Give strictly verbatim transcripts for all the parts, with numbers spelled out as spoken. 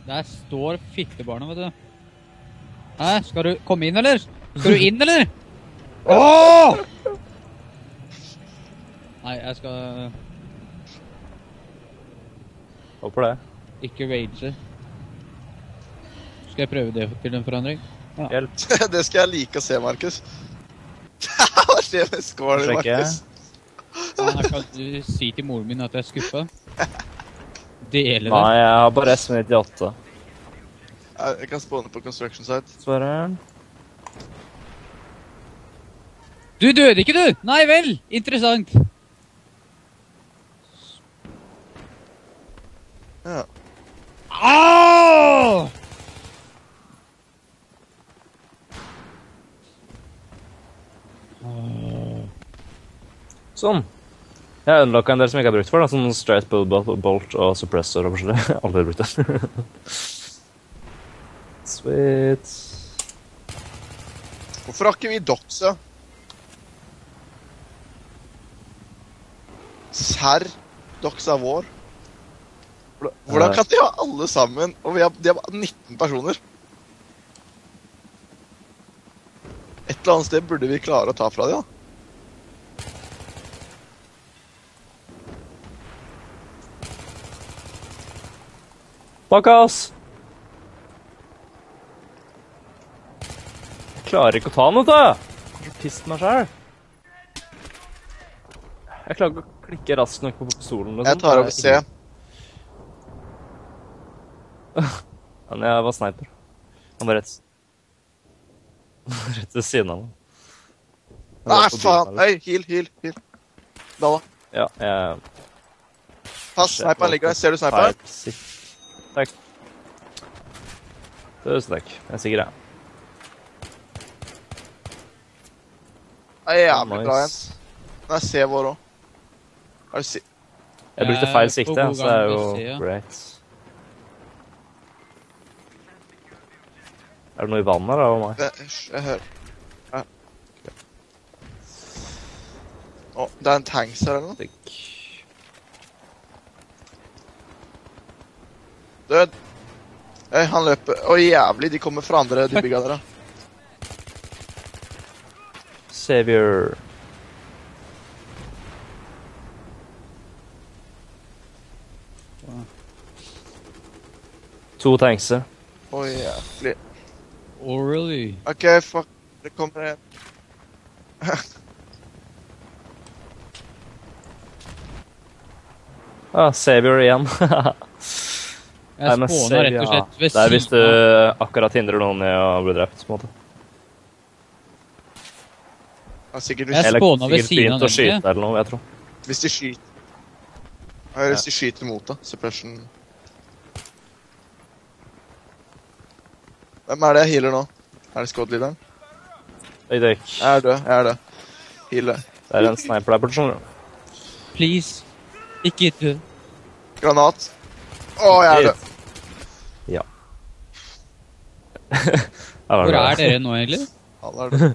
Der står fittebarnet, vet du. Hæ? Skal du komme inn, eller? Skal du inn, eller? Åh! Nei, jeg skal... Håper det. Ikke rage. Skal jeg prøve det til en forandring? Ja. Hjelp. Det skal jeg like å se, Markus. Hva skjer med skålen, Markus? Ja, jeg kan du si til moren min at jeg er skuffet. Dele det. Nei, jeg har bare S nittiåtte. Jeg kan spåne på construction site. Svareren. Du døde ikke, du! Nei vel! Interessant. Ja. Åh! Sånn. Jeg har unlocka en del som jeg ikke har brukt for, da. Sånn straight bull, bolt og suppressor og forskjellig. Aldri har brukt det. Sweet. Hvorfor har ikke vi doxa? Serr doxa vår. Hvordan kan de ha alle sammen? Og vi har, de har nitten personer. Et eller annet sted burde vi klare å ta fra de, da. Bak oss! Jeg klarer ikke å ta noe, da! Kanskje pist meg selv. Jeg klarer ikke å klikke raskt nok på pistolen. Jeg tar over C. Men jeg var sniper. Han var rett... rett ved siden av meg. Nei, faen! Hei, heal, heal, heal. Da da. Ja, jeg... Pass, sniperen ligger der. Ser du sniperen? Takk. Tusen takk. Jeg er sikker, jeg. Det er jævlig bra igjen. Nå er C vår også. Har du si... Jeg brukte feil sikte, så det er jo great. Er det noe i vannet da, og meg? Det, jeg hører. Ja. Å, det er en tanks her eller noe? Takk. Død. Hei, han løper. Å, jævlig, de kommer fra andre de bygger der da. Savior. To tankser. Å, jævlig. Oh, really? Ok, fuck. Det kommer en. Ah, Savior igjen. Jeg spåner rett og slett ved siden. Det er hvis du akkurat hindrer noen i å bli drept, på en måte. Ja, sikkert hvis... Jeg spåner ved siden av dem. Skyte eller noe, jeg tror. Hvis de skyter. Ja, hvis de skyter mot det. Suppression. Hvem er det jeg healer nå? Er det squad-leaderen? Hey, Dick. Jeg er død, jeg er død. Healer. Det er en sniper der, skjønner du. Please. Ikke død. Granat. Åh, jeg er død. Ja. Hvor er dere nå, egentlig? Han er død.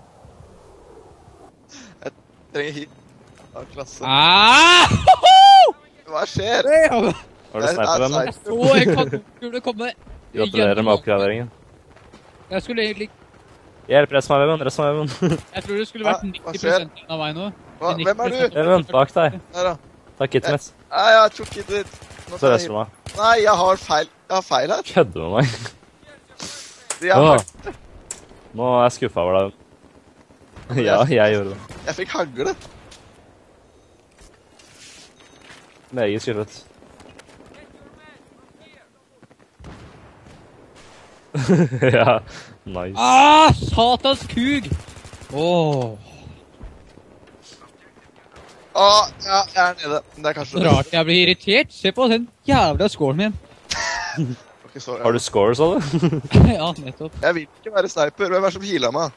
Jeg trenger hit. Av klasse. Ah! Hva skjer? Har du sniper den? Jeg så en kantkule komme. Gratulerer med oppgraderingen. Jeg skulle egentlig... Hjelp, rest meg, Even, rest meg, Even. Jeg tror det skulle vært nitti prosent av meg nå. Hva? Hvem er du? Even, bak deg. Her da. Takk hittet mitt. Nei, jeg tok hittet. Så resten meg. Nei, jeg har feil. Jeg har feil her. Kødder med meg. Jeg har... Nå er jeg skuffet over deg. Ja, jeg gjorde det. Jeg fikk hagle. Meget skuffet. Ja, nice. Ah, satans kug! Åh. Åh, ja, jeg er nede. Det er kanskje... Rart jeg blir irritert. Se på den jævla skålen min. Okay, sorry, har du score, sa du? Ja, nettopp. Jeg vil ikke være sniper. Hvem er det som healer meg?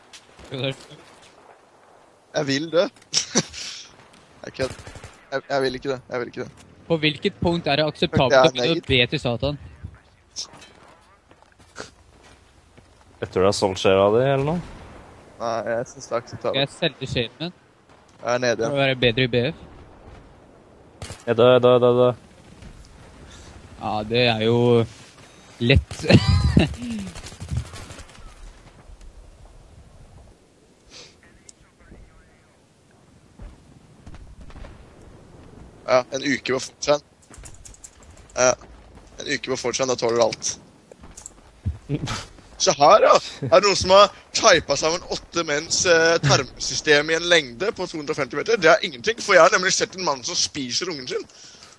Jeg vil dø. Jeg kødder. Jeg, jeg vil ikke det. Jeg vil ikke det. På hvilket punkt er det akseptabelt å be til Satan? Jeg tror det er solgt skjer av det, eller noe? Nei, jeg synes det er akseptabelt. Skal jeg selge sjelen min? Jeg er nede, ja. For å være bedre i B F? Jeg død, død, død, død. Ja, det er jo... Lett. Ja, en uke på Fortran. Ja, en uke på Fortran, da tåler du alt. Så her, ja, er det noen som har typet sammen åtte menns eh, tarmsystem i en lengde på to hundre og femti meter. Det er ingenting, for jeg har nemlig sett en mann som spiser ungen sin.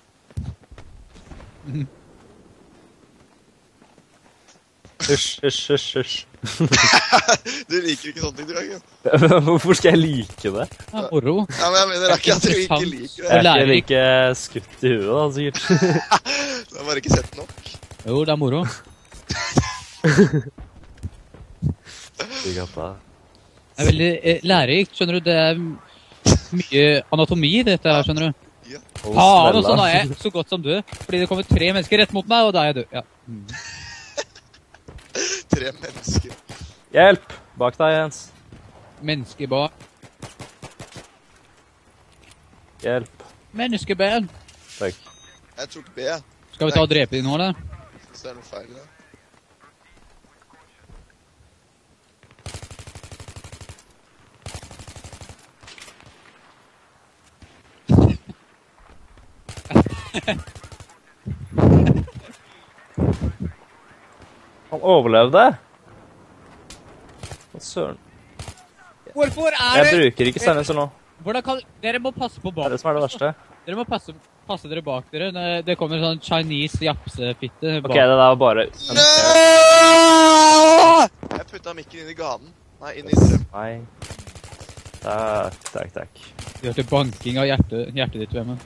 Hysj, hysj, hysj, hysj. Du liker ikke sånne ting, du, Jørgen. Hvorfor skal jeg like det? Ja, moro. Ja, men jeg mener ikke at du ikke liker det. Jeg er lærer ikke like skutt i huet, da, sikkert. Du har bare ikke sett nok. Jo, det er moro. Ikke at det Det er veldig eh, lærerikt, skjønner du. Det er mye anatomi i dette her, skjønner du. Ja. Å, Faen, og smella. sånn er jeg så godt som død. Fordi det kommer tre mennesker rett mot meg, og da er jeg død. Ja. Mm. Tre mennesker. Hjelp! Bak deg, Jens. Menneskeba. Hjelp. Menneskeben. Takk. Jeg tok B. Skal vi ta og drepe de nå, eller? Så det er noe feil i det. Han overlevde. Hva søren? Hvorfor er Jeg det? bruker ikke silencer nå. Hvordan kan... Dere må passe på Det bak. er det som er det verste. Dere må passe, passe dere bak dere. Det- Det kommer sånn Chinese japsefitte Ok, bak. det der var bare... No! Jeg puttet mikken inn i ganen. Nei, inn i strøm. Nei. Takk, takk, takk. Du hørte banking av hjertet, hjertet ditt, Vemmen.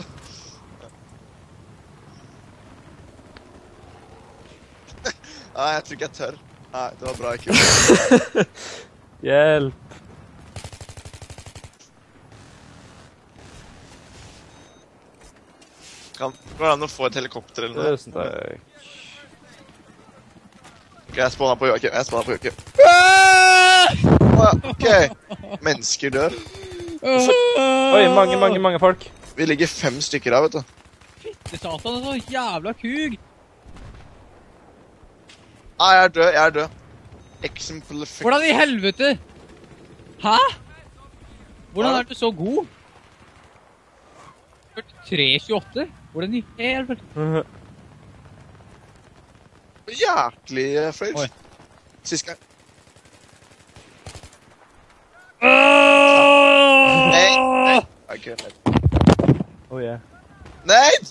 Nei, jeg tror ikke jeg tør. Nei, det var bra ikke gjort. Hjelp. Kan går det an å få et helikopter eller noe? Tusen takk. Ok, jeg spawner på Joakim. Jeg spawner på Joakim. Å ja, ok. Mennesker dør. Oi, mange, mange, mange folk. Vi ligger fem stykker her, vet du. Det satan er så jævla kug. Nei, jeg er død, jeg er død. Exemplific. Hvordan i helvete? Hæ? Hvordan er du så god? førtitre tjueåtte? Hvordan i helvete? Jæklig, uh, Frage. Oi. Sist gang. Nei, Nei, nei. Ok, nei. Oh, yeah. Nate!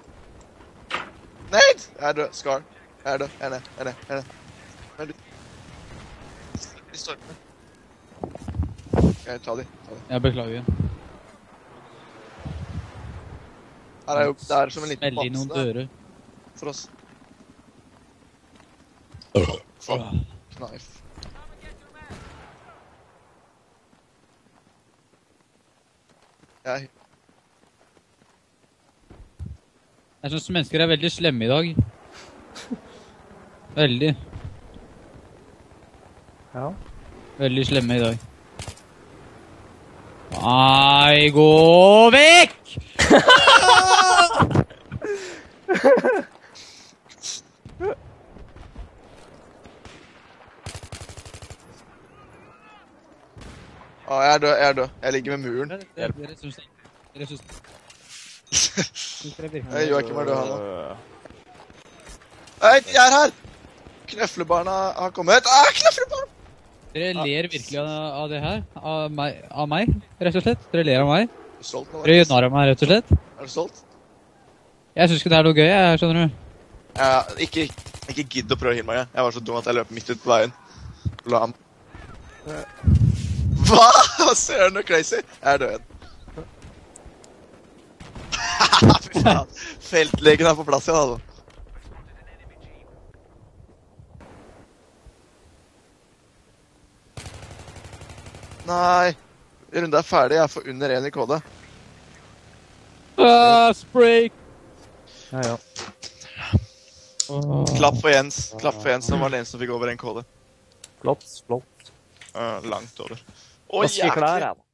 Nate! Jeg er død. Scar. Jeg er død. Jeg er ned. Jeg er ned. Jeg er ned. Men du... De stormer. Ok, ta de. Ta de. Jeg beklager. Her er jo... Det er som en liten Smell i noen base dører. for oss. Fuck. Knife. Jeg... Jeg synes mennesker er veldig slemme i dag. Veldig. Ja. Veldig slemme i dag. Nei, gå vekk! Å, jeg er død. Jeg er død. Jeg ligger med muren. Dere dere synes det. Dere synes det. Synes dere virkelig- Hei, Joakim er død han nå. Hei, jeg er her! Knøflebarna har kommet. Ah, knøflebarna! Dere ler virkelig av, av det her? Av meg, av meg, rett og slett? Dere ler av meg? Er du stolt nå? Dere gjør narr av meg, rett og slett? Er du stolt? Jeg synes ikke det er noe gøy, jeg, skjønner du. Ja, ikke, ikke gidd å prøve å hille meg. Jeg var så dum at jeg løp midt ut på veien. La ham. Hva? Hva ser du noe crazy? Jeg er død igjen. Fy faen. Feltlegen er på plass igjen, altså. Nei. Runden er ferdig. Jeg får under en i kode. Ah, spray! Ja, ja. Klapp for Jens. Klapp for Jens, som var den eneste som fikk over en kode. Flott, flott. Uh, langt over. Å, Vaske klær, jæklig. jeg da.